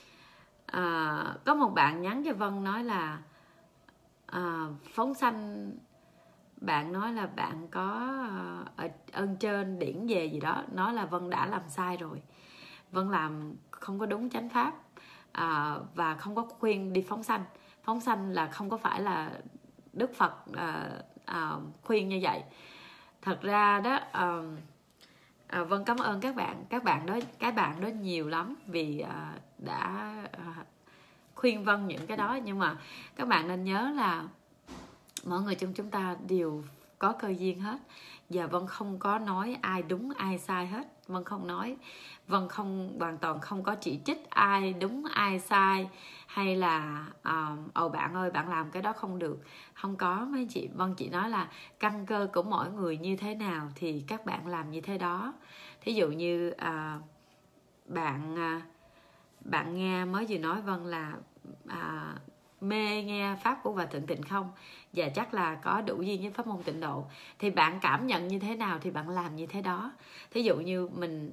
Có một bạn nhắn cho Vân nói là phóng sanh, bạn nói là bạn có ơn trên điển về gì đó, nói là Vân đã làm sai rồi, Vân làm không có đúng chánh pháp, và không có khuyên đi phóng sanh. Phóng sanh là không có phải là Đức Phật khuyên như vậy. Thật ra đó, Vân cảm ơn các bạn đó nhiều lắm, vì đã khuyên Vân những cái đó. Nhưng mà các bạn nên nhớ là mọi người trong chúng ta đều có cơ duyên hết. Và Vân không có nói ai đúng ai sai hết. Vân không nói, Vân hoàn toàn không có chỉ trích ai đúng ai sai, hay là bạn ơi bạn làm cái đó không được, không có mấy chị. Vân chỉ nói là căn cơ của mỗi người như thế nào thì các bạn làm như thế đó. Thí dụ như bạn nghe mới vừa nói Vân là mê nghe pháp của Hòa Thượng Tịnh Không, và chắc là có đủ duyên với pháp môn tịnh độ, thì bạn cảm nhận như thế nào thì bạn làm như thế đó. Thí dụ như mình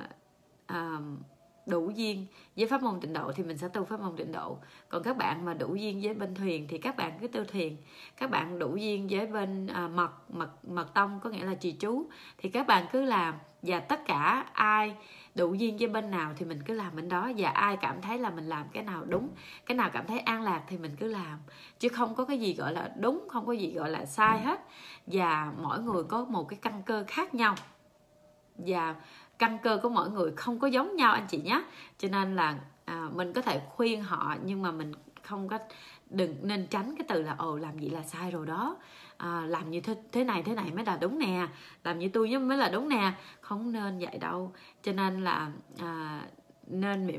đủ duyên với pháp môn tịnh độ thì mình sẽ tu pháp môn tịnh độ. Còn các bạn mà đủ duyên với bên thuyền thì các bạn cứ tu thuyền. Các bạn đủ duyên với bên mật tông, có nghĩa là trì chú, thì các bạn cứ làm. Và tất cả ai đủ duyên với bên nào thì mình cứ làm bên đó. Và ai cảm thấy là mình làm cái nào đúng, cái nào cảm thấy an lạc thì mình cứ làm. Chứ không có cái gì gọi là đúng, không có gì gọi là sai hết. Và mỗi người có một cái căn cơ khác nhau, và căn cơ của mỗi người không có giống nhau anh chị nhé. Cho nên là mình có thể khuyên họ, nhưng mà mình không có, đừng nên tránh cái từ là làm vậy là sai rồi đó, làm như thế này mới là đúng nè, làm như tôi mới là đúng nè. Không nên vậy đâu. Cho nên là nên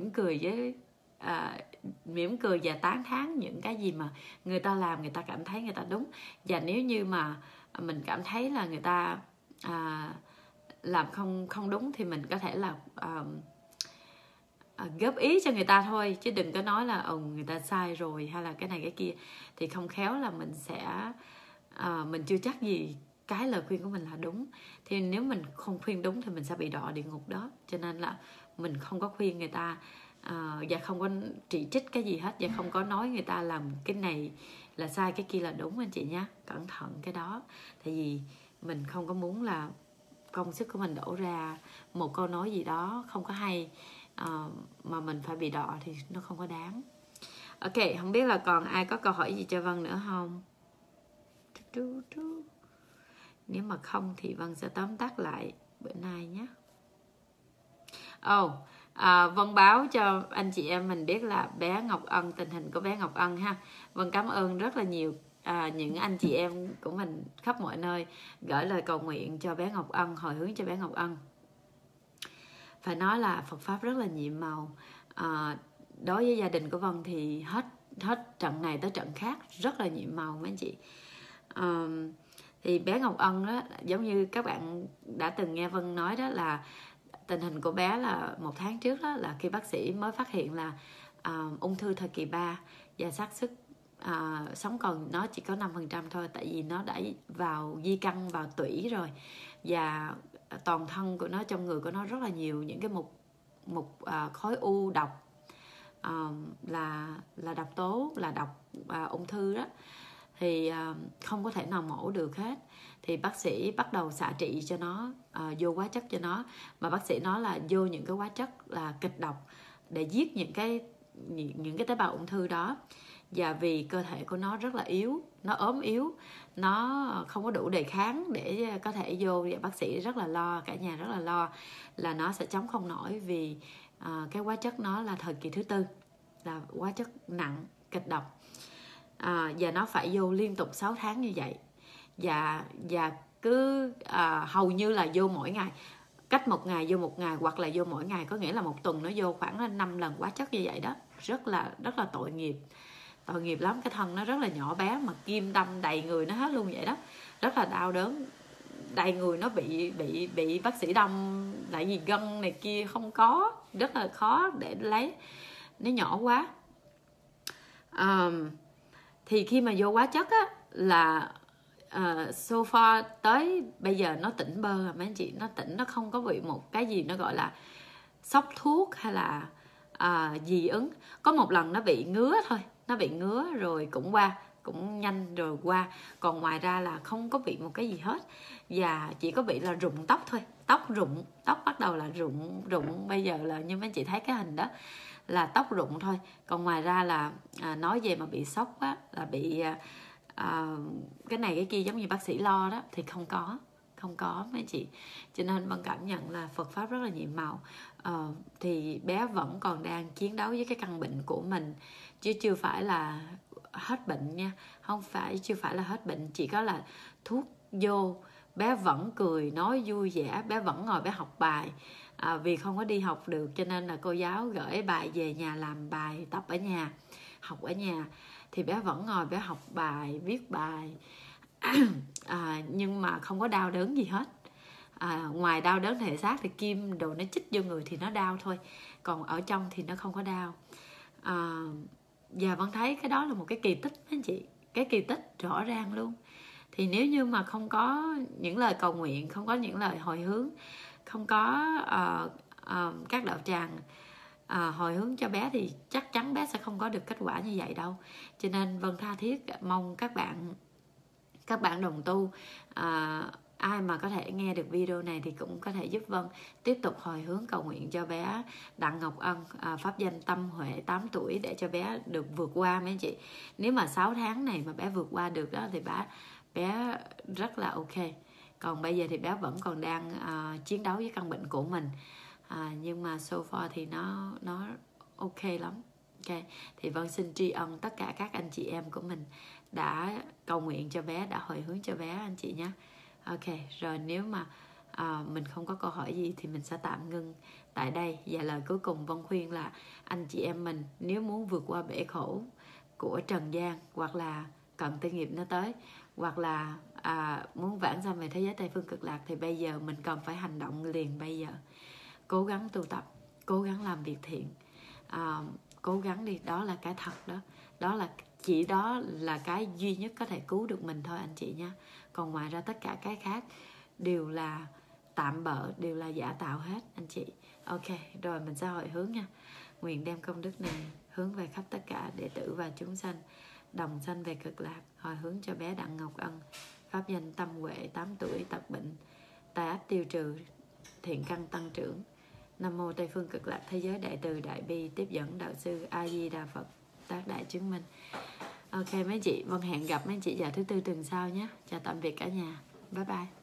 mỉm cười và tán thán những cái gì mà người ta làm, người ta cảm thấy người ta đúng. Và nếu như mà mình cảm thấy là người ta làm không đúng thì mình có thể là góp ý cho người ta thôi, chứ đừng có nói là người ta sai rồi hay là cái này cái kia. Thì không khéo là mình sẽ mình chưa chắc gì cái lời khuyên của mình là đúng. Thì nếu mình không khuyên đúng thì mình sẽ bị đọa địa ngục đó. Cho nên là mình không có khuyên người ta, và không có chỉ trích cái gì hết, và không có nói người ta làm cái này là sai, cái kia là đúng anh chị nhé. Cẩn thận cái đó. Tại vì mình không có muốn là công sức của mình đổ ra một câu nói gì đó không có hay, mà mình phải bị đọa thì nó không có đáng. Ok, không biết là còn ai có câu hỏi gì cho Vân nữa không? Nếu mà không thì Vân sẽ tóm tắt lại bữa nay nhé. Vân báo cho anh chị em mình biết là bé Ngọc Ân, tình hình của bé Ngọc Ân ha. Vân cảm ơn rất là nhiều những anh chị em của mình khắp mọi nơi gửi lời cầu nguyện cho bé Ngọc Ân, hồi hướng cho bé Ngọc Ân. Phải nói là Phật pháp rất là nhiệm màu. Đối với gia đình của Vân thì hết trận này tới trận khác, rất là nhiệm màu mấy anh chị. Thì bé Ngọc Ân đó, giống như các bạn đã từng nghe Vân nói đó, là tình hình của bé là 1 tháng trước đó, là khi bác sĩ mới phát hiện là ung thư thời kỳ 3 và xác suất sống còn nó chỉ có 5% thôi, tại vì nó đã vào di căn vào tủy rồi, và toàn thân của nó, trong người của nó rất là nhiều những cái mục khối u độc, là độc tố, là độc ung thư đó, thì không có thể nào mổ được hết. Thì bác sĩ bắt đầu xạ trị cho nó, vô hóa chất cho nó, mà bác sĩ nói là vô những cái hóa chất là kịch độc để giết những cái tế bào ung thư đó. Và vì cơ thể của nó rất là yếu, nó ốm yếu, nó không có đủ đề kháng để có thể vô, và bác sĩ rất là lo, cả nhà rất là lo là nó sẽ chống không nổi, vì cái hóa chất nó là thời kỳ thứ 4, là hóa chất nặng kịch độc. Và nó phải vô liên tục 6 tháng như vậy, và cứ hầu như là vô mỗi ngày, cách 1 ngày vô 1 ngày, hoặc là vô mỗi ngày, có nghĩa là 1 tuần nó vô khoảng 5 lần hóa chất như vậy đó. Rất là tội nghiệp lắm. Cái thân nó rất là nhỏ bé mà kim đâm đầy người nó hết luôn vậy đó, rất là đau đớn. Đầy người nó bị bác sĩ đâm, tại vì gân này kia không có, rất là khó để lấy, nó nhỏ quá. Thì khi mà vô hóa chất á, là so far tới bây giờ nó tỉnh bơ à mấy anh chị, nó tỉnh, nó không có bị một cái gì nó gọi là sốc thuốc hay là dị ứng. Có một lần nó bị ngứa thôi, nó bị ngứa rồi cũng nhanh rồi qua, còn ngoài ra là không có bị một cái gì hết, và chỉ có bị là rụng tóc thôi, tóc bắt đầu là rụng bây giờ là như mấy anh chị thấy cái hình đó là tóc rụng thôi, còn ngoài ra là nói về mà bị sốc á, là bị cái này cái kia giống như bác sĩ lo đó, thì không có mấy chị. Cho nên Vân cảm nhận là Phật pháp rất là nhiệm màu. Thì bé vẫn còn đang chiến đấu với cái căn bệnh của mình, chứ chưa phải là hết bệnh nha, chưa phải là hết bệnh, chỉ có là thuốc vô bé vẫn cười nói vui vẻ, bé vẫn ngồi bé học bài. Vì không có đi học được cho nên là cô giáo gửi bài về nhà, làm bài tập ở nhà, học ở nhà, thì bé vẫn ngồi bé học bài, viết bài. Nhưng mà không có đau đớn gì hết. Ngoài đau đớn thể xác thì kim đồ nó chích vô người thì nó đau thôi, còn ở trong thì nó không có đau. Và Vân thấy cái đó là một cái kỳ tích anh chị, cái kỳ tích rõ ràng luôn. Thì nếu như mà không có những lời cầu nguyện, không có những lời hồi hướng, không có các đạo tràng hồi hướng cho bé, thì chắc chắn bé sẽ không có được kết quả như vậy đâu. Cho nên Vân tha thiết mong các bạn đồng tu, ai mà có thể nghe được video này thì cũng có thể giúp Vân tiếp tục hồi hướng cầu nguyện cho bé Đặng Ngọc Ân, pháp danh Tâm Huệ, 8 tuổi, để cho bé được vượt qua mấy anh chị. Nếu mà 6 tháng này mà bé vượt qua được đó thì bé rất là ok. Còn bây giờ thì bé vẫn còn đang chiến đấu với căn bệnh của mình, nhưng mà so far thì nó ok lắm. Ok, thì Vân xin tri ân tất cả các anh chị em của mình đã cầu nguyện cho bé, đã hồi hướng cho bé anh chị nhé. Ok, rồi nếu mà mình không có câu hỏi gì thì mình sẽ tạm ngưng tại đây. Và lời cuối cùng Vân khuyên là anh chị em mình nếu muốn vượt qua bể khổ của trần gian, hoặc là cận tử nghiệp nó tới, hoặc là muốn vãng sanh về thế giới Tây Phương Cực Lạc, thì bây giờ mình cần phải hành động liền bây giờ. Cố gắng tu tập, cố gắng làm việc thiện, cố gắng đi, đó là cái thật đó. Đó là cái duy nhất có thể cứu được mình thôi anh chị nha. Còn ngoài ra tất cả cái khác đều là tạm bợ, đều là giả tạo hết anh chị. Ok, rồi mình sẽ hồi hướng nha. Nguyện đem công đức này hướng về khắp tất cả đệ tử và chúng sanh, đồng sanh về cực lạc. Hồi hướng cho bé Đặng Ngọc Ân, pháp danh Tâm Huệ, 8 tuổi, tật bệnh tai ách tiêu trừ, thiện căn tăng trưởng. Nam mô Tây Phương Cực Lạc thế giới đại từ đại bi tiếp dẫn đạo sư A Di Đà Phật tác đại chứng minh. Ok mấy chị, Vân hẹn gặp mấy chị vào thứ Tư tuần sau nhé. Chào tạm biệt cả nhà, bye bye.